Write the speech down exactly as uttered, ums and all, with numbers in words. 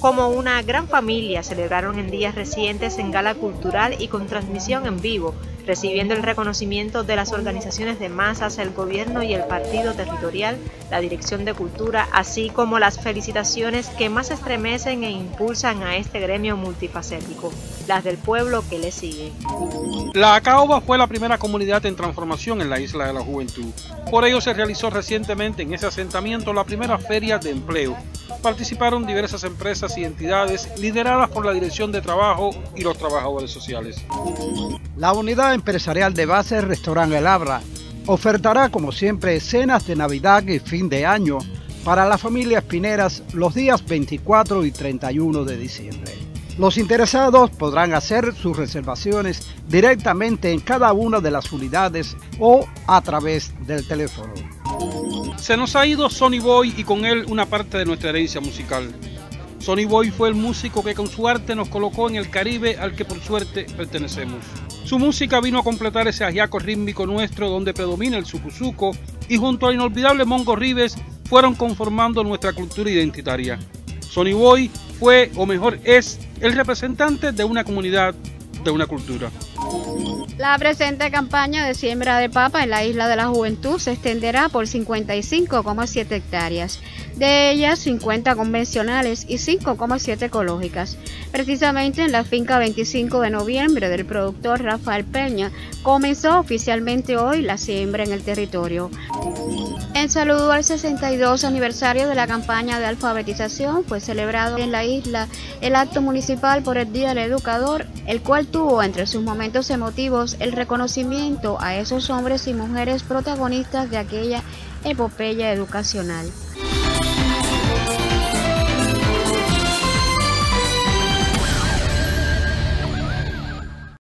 como una gran familia celebraron en días recientes en gala cultural y con transmisión en vivo, recibiendo el reconocimiento de las organizaciones de masas, el gobierno y el partido territorial, la Dirección de Cultura, así como las felicitaciones que más estremecen e impulsan a este gremio multifacético, las del pueblo que le sigue. La Caoba fue la primera comunidad en transformación en la Isla de la Juventud. Por ello se realizó recientemente en ese asentamiento la primera feria de empleo. Participaron diversas empresas y entidades lideradas por la Dirección de Trabajo y los trabajadores sociales. La unidad empresarial de base Restaurant El Abra ofertará como siempre cenas de Navidad y fin de año para las familias pineras los días veinticuatro y treinta y uno de diciembre. Los interesados podrán hacer sus reservaciones directamente en cada una de las unidades o a través del teléfono. Se nos ha ido Sonny Boy y con él una parte de nuestra herencia musical. Sonny Boy fue el músico que con su arte nos colocó en el Caribe al que por suerte pertenecemos. Su música vino a completar ese ajiaco rítmico nuestro donde predomina el sucuzuco y junto al inolvidable Mongo Ribes fueron conformando nuestra cultura identitaria. Sonny Boy fue, o mejor es, el representante de una comunidad, de una cultura. La presente campaña de siembra de papa en la Isla de la Juventud se extenderá por cincuenta y cinco coma siete hectáreas, de ellas cincuenta convencionales y cinco coma siete ecológicas. Precisamente en la finca veinticinco de noviembre del productor Rafael Peña comenzó oficialmente hoy la siembra en el territorio. En saludo al sesenta y dos aniversario de la campaña de alfabetización fue celebrado en la isla el acto municipal por el Día del Educador, el cual tuvo entre sus momentos emotivos el reconocimiento a esos hombres y mujeres protagonistas de aquella epopeya educacional.